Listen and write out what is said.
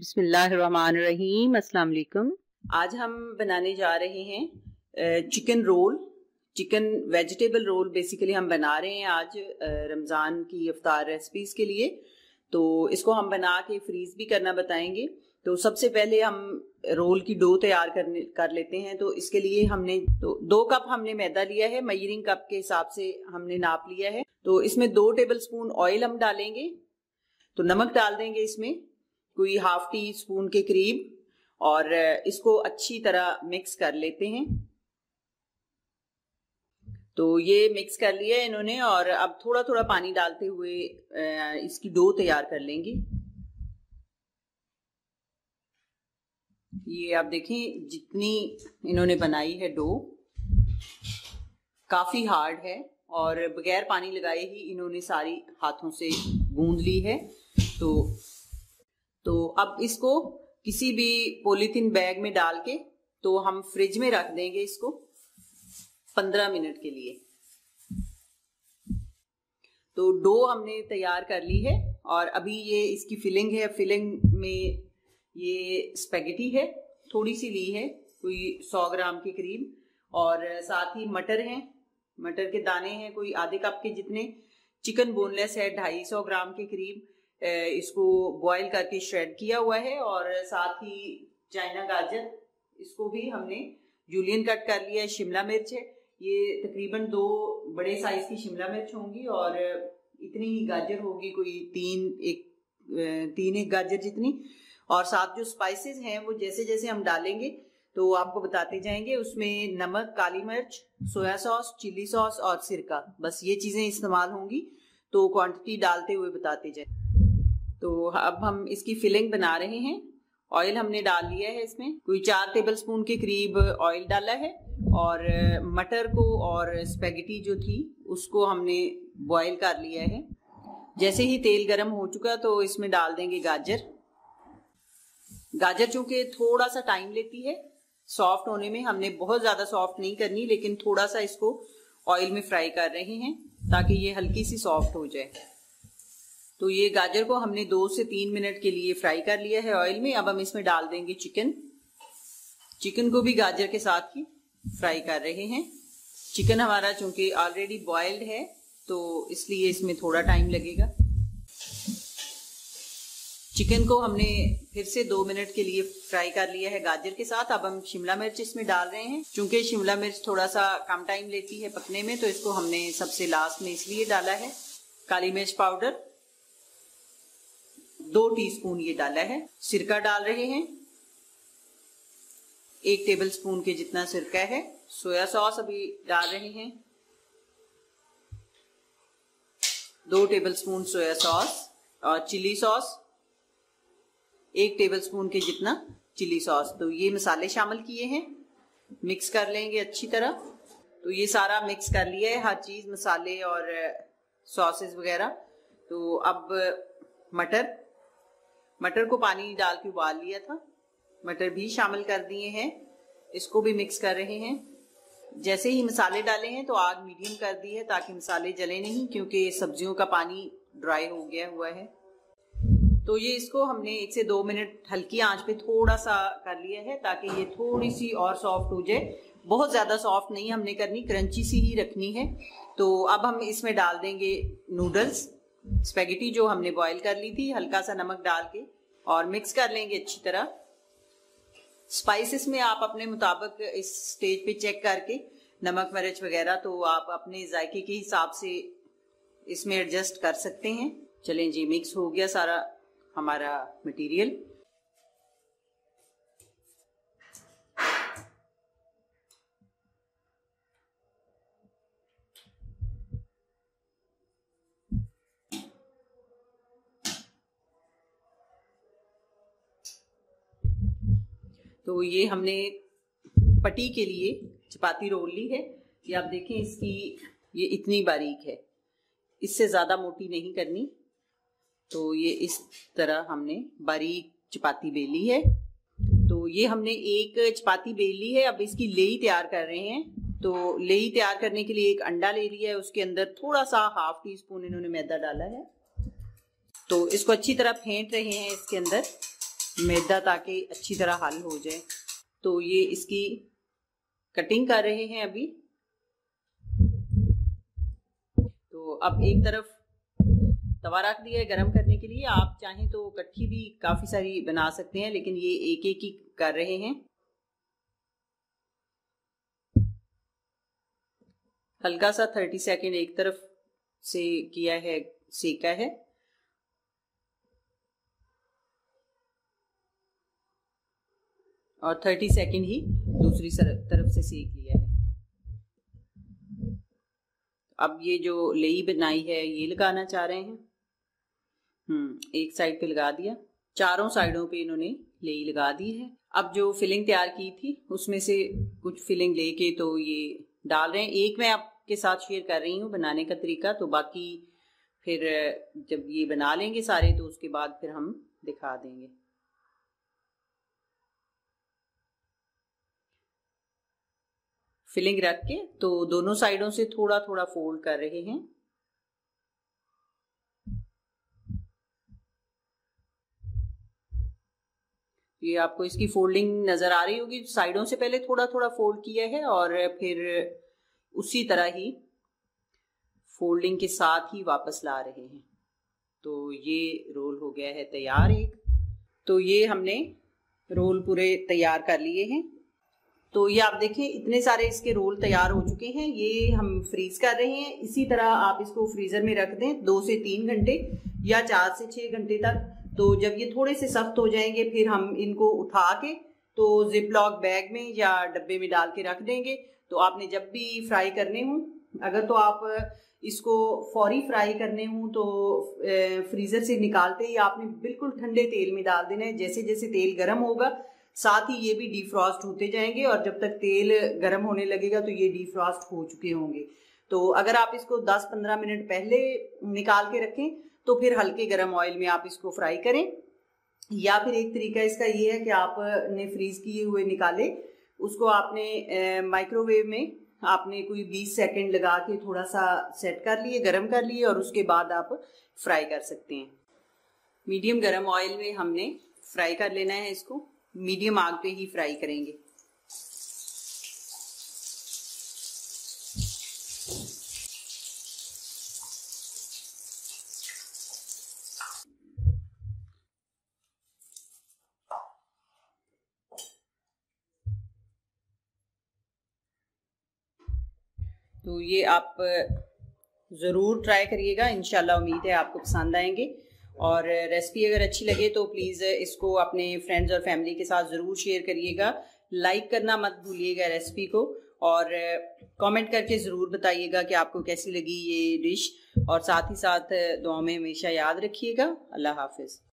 बिस्मिल्लाहिर्रहमानिर्रहीम। अस्सलाम वालेकुम। आज हम बनाने जा रहे हैं chicken roll, chicken vegetable roll basically हम बना रहे हैं आज रमज़ान की इफ्तार रेसिपीज़ के लिए। तो इसको हम बना के फ्रीज़ भी करना बताएंगे। तो सबसे पहले हम रोल की डो तैयार कर लेते हैं। तो इसके लिए हमने 2 कप हमने मैदा लिया है, मेजरिंग कप के हिसाब से हमने नाप लिया है। तो इसमें 2 टेबलस्पून ऑयल हम डालेंगे। तो नमक डाल देंगे इसमें कोई ½ टी स्पून के करीब और इसको अच्छी तरह मिक्स कर लेते हैं। तो ये मिक्स कर लिया है इन्होंने और अब थोड़ा थोड़ा पानी डालते हुए इसकी डो तैयार कर लेंगे। ये आप देखें जितनी इन्होंने बनाई है डो काफी हार्ड है और बगैर पानी लगाए ही इन्होंने सारी हाथों से गूंद ली है। तो अब इसको किसी भी पॉलीथीन बैग में डाल के तो हम फ्रिज में रख देंगे इसको 15 मिनट के लिए। तो डो हमने तैयार कर ली है और अभी ये इसकी फिलिंग है। फिलिंग में ये स्पेगेटी है, थोड़ी सी ली है, कोई 100 ग्राम के करीब, और साथ ही मटर हैं, मटर के दाने हैं कोई ½ कप के जितने। चिकन बोनलेस है 250 ग्राम के करीब, इसको बॉईल करके श्रेड किया हुआ है। और साथ ही चाइना गाजर, इसको भी हमने जूलियन कट कर लिया है। शिमला मिर्च है, ये तकरीबन 2 बड़े साइज की शिमला मिर्च होंगी और इतनी ही गाजर होगी, कोई 3 गाजर जितनी। और साथ जो स्पाइसेस हैं वो जैसे जैसे हम डालेंगे तो आपको बताते जाएंगे। उसमें नमक, काली मिर्च, सोया सॉस, चिली सॉस और सिरका, बस ये चीजें इस्तेमाल होंगी। तो क्वांटिटी डालते हुए बताते जाए। तो अब हम इसकी फिलिंग बना रहे हैं। ऑयल हमने डाल लिया है, इसमें कोई 4 टेबलस्पून के करीब ऑयल डाला है और मटर को और स्पेगेटी जो थी उसको हमने बॉईल कर लिया है। जैसे ही तेल गर्म हो चुका तो इसमें डाल देंगे गाजर। गाजर चूंकि थोड़ा सा टाइम लेती है सॉफ्ट होने में, हमने बहुत ज्यादा सॉफ्ट नहीं करनी, लेकिन थोड़ा सा इसको ऑयल में फ्राई कर रहे हैं ताकि ये हल्की सी सॉफ्ट हो जाए। तो ये गाजर को हमने 2 से 3 मिनट के लिए फ्राई कर लिया है ऑयल में। अब हम इसमें डाल देंगे चिकन। चिकन को भी गाजर के साथ ही फ्राई कर रहे हैं। चिकन हमारा चूंकि ऑलरेडी बॉइल्ड है तो इसलिए इसमें थोड़ा टाइम लगेगा। चिकन को हमने फिर से 2 मिनट के लिए फ्राई कर लिया है गाजर के साथ। अब हम शिमला मिर्च इसमें डाल रहे हैं। चूंकि शिमला मिर्च थोड़ा सा कम टाइम लेती है पकने में तो इसको हमने सबसे लास्ट में इसलिए डाला है। काली मिर्च पाउडर 2 टीस्पून ये डाला है। सिरका डाल रहे हैं, 1 टेबलस्पून के जितना सिरका है। सोया सॉस अभी डाल रहे हैं, 2 टेबलस्पून सोया सॉस। और चिली सॉस 1 टेबलस्पून के जितना चिली सॉस। तो ये मसाले शामिल किए हैं, मिक्स कर लेंगे अच्छी तरह। तो ये सारा मिक्स कर लिया है, हर चीज, मसाले और सॉसेस वगैरह। तो अब मटर को पानी डाल के उबाल लिया था, मटर भी शामिल कर दिए हैं, इसको भी मिक्स कर रहे हैं। जैसे ही मसाले डाले हैं तो आग मीडियम कर दी है ताकि मसाले जले नहीं, क्योंकि सब्जियों का पानी ड्राई हो गया हुआ है। तो ये इसको हमने 1 से 2 मिनट हल्की आंच पे थोड़ा सा कर लिया है ताकि ये थोड़ी सी और सॉफ्ट हो जाए। बहुत ज्यादा सॉफ्ट नहीं हमने करनी, क्रंची सी ही रखनी है। तो अब हम इसमें डाल देंगे नूडल्स, स्पेगेटी जो हमने बॉईल कर ली थी, हल्का सा नमक डाल के और मिक्स कर लेंगे अच्छी तरह। स्पाइसेस में आप अपने मुताबिक इस स्टेज पे चेक करके नमक, मिर्च वगैरह तो आप अपने जायके के हिसाब से इसमें एडजस्ट कर सकते हैं। चलें जी, मिक्स हो गया सारा हमारा मटेरियल। तो ये हमने पट्टी के लिए चपाती रोल ली है। ये आप देखें, इसकी ये इतनी बारीक है, इससे ज्यादा मोटी नहीं करनी। तो ये इस तरह हमने बारीक चपाती बेली है। तो ये हमने एक चपाती बेल ली है। अब इसकी लेई तैयार कर रहे हैं। तो लेई तैयार करने के लिए एक अंडा ले लिया है, उसके अंदर थोड़ा सा ½ टीस्पून इन्होंने मैदा डाला है। तो इसको अच्छी तरह फेंट रहे हैं इसके अंदर मैदा ताकि अच्छी तरह हल हो जाए। तो ये इसकी कटिंग कर रहे हैं अभी। तो अब एक तरफ तवा रख दिया है गरम करने के लिए। आप चाहें तो कट्ठी भी काफी सारी बना सकते हैं, लेकिन ये एक एक ही कर रहे हैं। हल्का सा 30 सेकेंड एक तरफ से किया है, सेका है। और 30 सेकेंड ही दूसरी तरफ से सेक लिया है। अब ये जो लेई बनाई है ये लगाना चाह रहे हैं। एक साइड पे लगा दिया, चारों साइडों पे इन्होंने लेई लगा दी है। अब जो फिलिंग तैयार की थी उसमें से कुछ फिलिंग लेके तो ये डाल रहे हैं। एक मैं आपके साथ शेयर कर रही हूँ बनाने का तरीका, तो बाकी फिर जब ये बना लेंगे सारे तो उसके बाद फिर हम दिखा देंगे। फिलिंग रख के तो दोनों साइडों से थोड़ा थोड़ा फोल्ड कर रहे हैं। ये आपको इसकी फोल्डिंग नजर आ रही होगी। साइडों से पहले थोड़ा थोड़ा फोल्ड किया है और फिर उसी तरह ही फोल्डिंग के साथ ही वापस ला रहे हैं। तो ये रोल हो गया है तैयार एक। तो ये हमने रोल पूरे तैयार कर लिए हैं। तो ये आप देखें इतने सारे इसके रोल तैयार हो चुके हैं। ये हम फ्रीज कर रहे हैं। इसी तरह आप इसको फ्रीजर में रख दें 2 से 3 घंटे या 4 से 6 घंटे तक। तो जब ये थोड़े से सख्त हो जाएंगे फिर हम इनको उठा के तो जिप लॉक बैग में या डब्बे में डाल के रख देंगे। तो आपने जब भी फ्राई करने हो, अगर तो आप इसको फौरी फ्राई करने हो तो फ्रीजर से निकालते ही आपने बिल्कुल ठंडे तेल में डाल देना है। जैसे जैसे तेल गर्म होगा साथ ही ये भी डीफ्रॉस्ट होते जाएंगे और जब तक तेल गर्म होने लगेगा तो ये डीफ्रॉस्ट हो चुके होंगे। तो अगर आप इसको 10-15 मिनट पहले निकाल के रखें तो फिर हल्के गर्म ऑयल में आप इसको फ्राई करें। या फिर एक तरीका इसका ये है कि आपने फ्रीज किए हुए निकाले, उसको आपने माइक्रोवेव में आपने कोई 20 सेकेंड लगा के थोड़ा सा सेट कर लिए, गर्म कर लिए और उसके बाद आप फ्राई कर सकते हैं। मीडियम गर्म ऑयल में हमने फ्राई कर लेना है इसको। मीडियम आग पे ही फ्राई करेंगे। तो ये आप ज़रूर ट्राई करिएगा, इंशाल्लाह उम्मीद है आपको पसंद आएंगे। और रेसिपी अगर अच्छी लगे तो प्लीज़ इसको अपने फ्रेंड्स और फैमिली के साथ ज़रूर शेयर करिएगा। लाइक करना मत भूलिएगा रेसिपी को, और कमेंट करके ज़रूर बताइएगा कि आपको कैसी लगी ये डिश। और साथ ही साथ दुआ में हमेशा याद रखिएगा। अल्लाह हाफिज़।